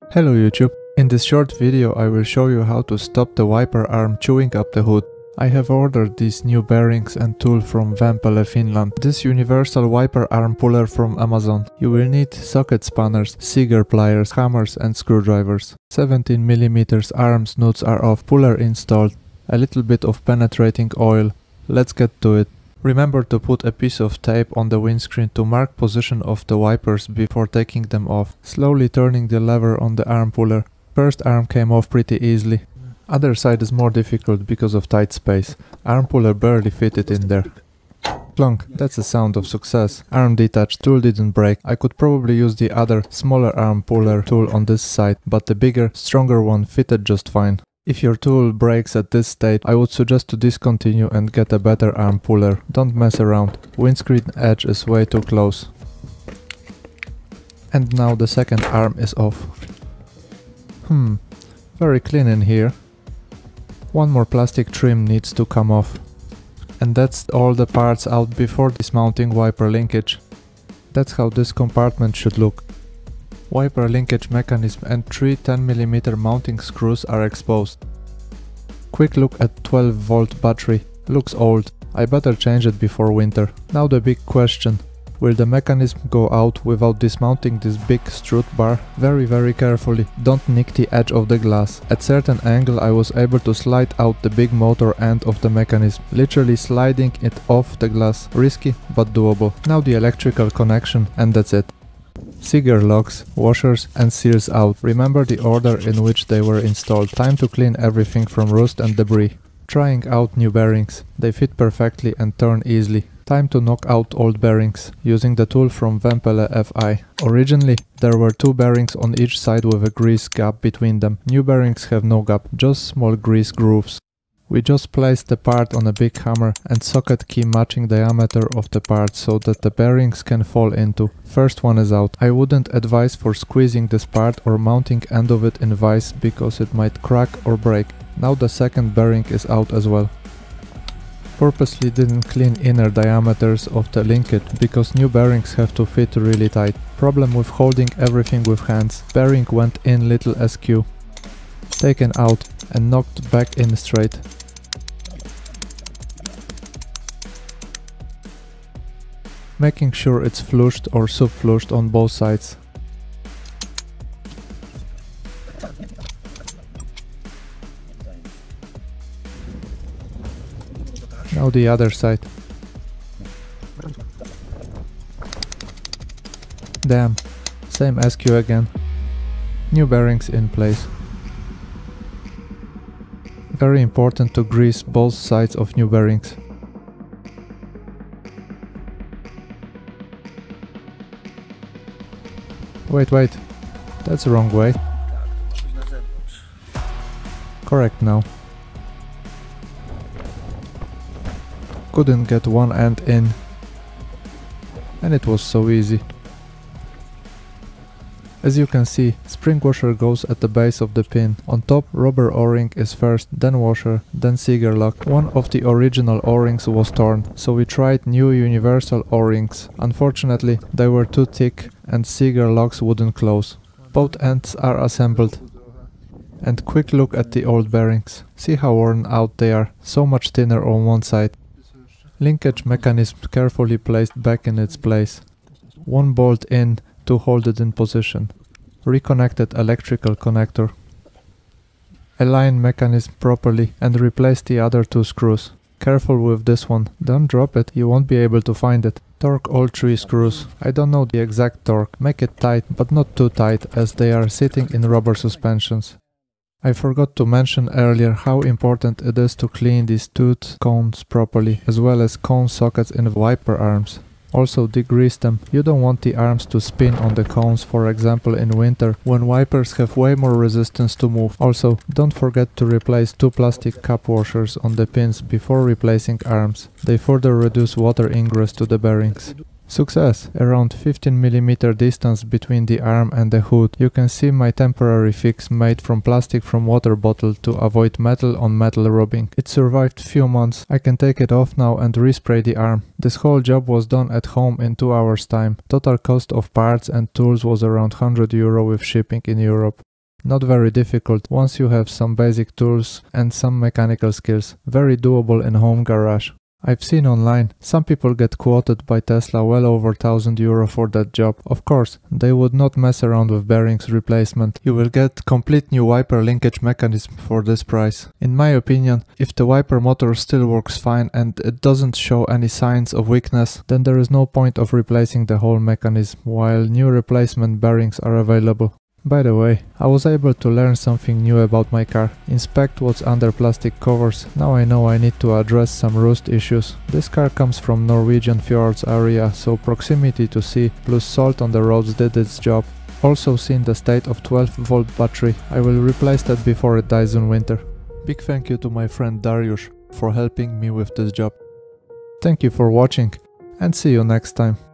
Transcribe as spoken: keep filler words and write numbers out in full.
Hello YouTube, in this short video I will show you how to stop the wiper arm chewing up the hood. I have ordered these new bearings and tool from Vempele, Finland. This universal wiper arm puller from Amazon. You will need socket spanners, Seeger pliers, hammers and screwdrivers. seventeen millimeter arms nuts are off, puller installed, a little bit of penetrating oil. Let's get to it. Remember to put a piece of tape on the windscreen to mark position of the wipers before taking them off, slowly turning the lever on the arm puller. First arm came off pretty easily. Other side is more difficult because of tight space. Arm puller barely fitted in there. Clunk, that's a sound of success. Arm detached, tool didn't break. I could probably use the other, smaller arm puller tool on this side, but the bigger, stronger one fitted just fine. If your tool breaks at this stage, I would suggest to discontinue and get a better arm puller. Don't mess around. Windscreen edge is way too close. And now the second arm is off. Hmm, very clean in here. One more plastic trim needs to come off. And that's all the parts out before dismounting wiper linkage. That's how this compartment should look. Wiper linkage mechanism and three ten millimeter mounting screws are exposed. Quick look at twelve volt battery. Looks old. I better change it before winter. Now the big question. Will the mechanism go out without dismounting this big strut bar? Very very carefully. Don't nick the edge of the glass. At certain angle I was able to slide out the big motor end of the mechanism. Literally sliding it off the glass. Risky but doable. Now the electrical connection and that's it. Seeger locks, washers and seals out. Remember the order in which they were installed. Time to clean everything from rust and debris. Trying out new bearings. They fit perfectly and turn easily. Time to knock out old bearings, using the tool from Vempele F I. Originally there were two bearings on each side with a grease gap between them. New bearings have no gap, just small grease grooves. We just placed the part on a big hammer and socket key matching diameter of the part so that the bearings can fall into. First one is out. I wouldn't advise for squeezing this part or mounting end of it in vise because it might crack or break. Now the second bearing is out as well. Purposely didn't clean inner diameters of the linkage because new bearings have to fit really tight. Problem with holding everything with hands. Bearing went in little askew. Taken out and knocked back in straight. Making sure it's flushed or sub-flushed on both sides. Now the other side. Damn, same askew again. New bearings in place. Very important to grease both sides of new bearings. Wait, wait, that's the wrong way. Correct now. Couldn't get one end in. And it was so easy. As you can see, spring washer goes at the base of the pin. On top, rubber o-ring is first, then washer, then Seeger lock. One of the original o-rings was torn, so we tried new universal o-rings. Unfortunately, they were too thick and Seeger locks wouldn't close. Both ends are assembled. And quick look at the old bearings. See how worn out they are, so much thinner on one side. Linkage mechanism carefully placed back in its place. One bolt in to hold it in position. Reconnected electrical connector. Align mechanism properly and replace the other two screws. Careful with this one, don't drop it, you won't be able to find it. Torque all three screws. I don't know the exact torque, make it tight but not too tight as they are sitting in rubber suspensions. I forgot to mention earlier how important it is to clean these tooth cones properly, as well as cone sockets in wiper arms. Also degrease them. You don't want the arms to spin on the cones, for example in winter, when wipers have way more resistance to move. Also, don't forget to replace two plastic cup washers on the pins before replacing arms. They further reduce water ingress to the bearings. Success! Around fifteen millimeter distance between the arm and the hood. You can see my temporary fix made from plastic from water bottle to avoid metal on metal rubbing. It survived few months. I can take it off now and respray the arm. This whole job was done at home in two hours time. Total cost of parts and tools was around one hundred euro with shipping in Europe. Not very difficult once you have some basic tools and some mechanical skills. Very doable in home garage. I've seen online, some people get quoted by Tesla well over one thousand euro for that job. Of course, they would not mess around with bearings replacement. You will get complete new wiper linkage mechanism for this price. In my opinion, if the wiper motor still works fine and it doesn't show any signs of weakness, then there is no point of replacing the whole mechanism, while new replacement bearings are available. By the way, I was able to learn something new about my car. Inspect what's under plastic covers. Now I know I need to address some rust issues. This car comes from Norwegian fjords area, so proximity to sea plus salt on the roads did its job. Also seen the state of twelve volt battery. I will replace that before it dies in winter. Big thank you to my friend Dariusz for helping me with this job. Thank you for watching and see you next time.